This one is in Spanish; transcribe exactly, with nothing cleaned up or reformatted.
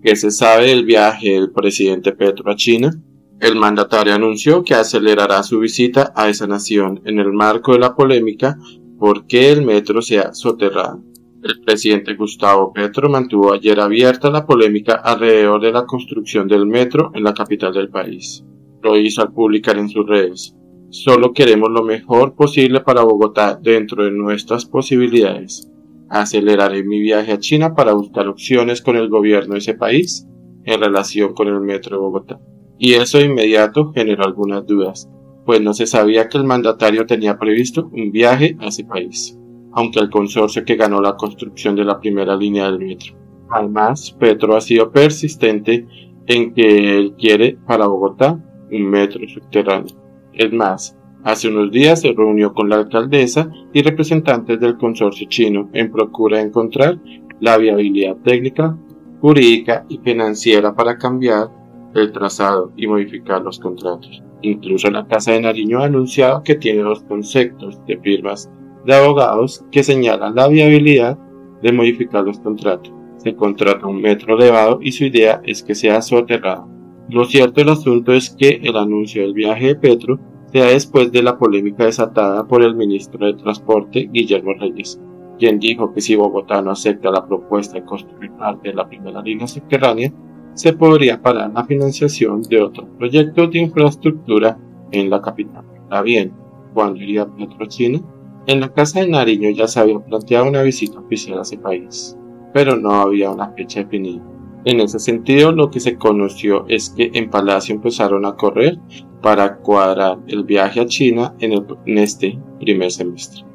¿Qué se sabe del viaje del presidente Petro a China? El mandatario anunció que acelerará su visita a esa nación en el marco de la polémica por qué el metro se ha soterrado. El presidente Gustavo Petro mantuvo ayer abierta la polémica alrededor de la construcción del metro en la capital del país. Lo hizo al publicar en sus redes: "Solo queremos lo mejor posible para Bogotá dentro de nuestras posibilidades. Aceleraré mi viaje a China para buscar opciones con el gobierno de ese país en relación con el metro de Bogotá". Y eso de inmediato generó algunas dudas, pues no se sabía que el mandatario tenía previsto un viaje a ese país, aunque el consorcio que ganó la construcción de la primera línea del metro. Además, Petro ha sido persistente en que él quiere para Bogotá un metro subterráneo. Es más, hace unos días se reunió con la alcaldesa y representantes del consorcio chino en procura de encontrar la viabilidad técnica, jurídica y financiera para cambiar el trazado y modificar los contratos. Incluso la Casa de Nariño ha anunciado que tiene dos conceptos de firmas de abogados que señalan la viabilidad de modificar los contratos. Se contrata un metro elevado y su idea es que sea soterrado. Lo cierto del asunto es que el anuncio del viaje de Petro se da después de la polémica desatada por el ministro de Transporte, Guillermo Reyes, quien dijo que si Bogotá no acepta la propuesta de construir parte de la primera línea subterránea, se podría parar la financiación de otros proyectos de infraestructura en la capital. Está bien, ¿cuándo iría Petro a China? En la Casa de Nariño ya se había planteado una visita oficial a ese país, pero no había una fecha definida. En ese sentido, lo que se conoció es que en Palacio empezaron a correr para cuadrar el viaje a China en, el, en este primer semestre.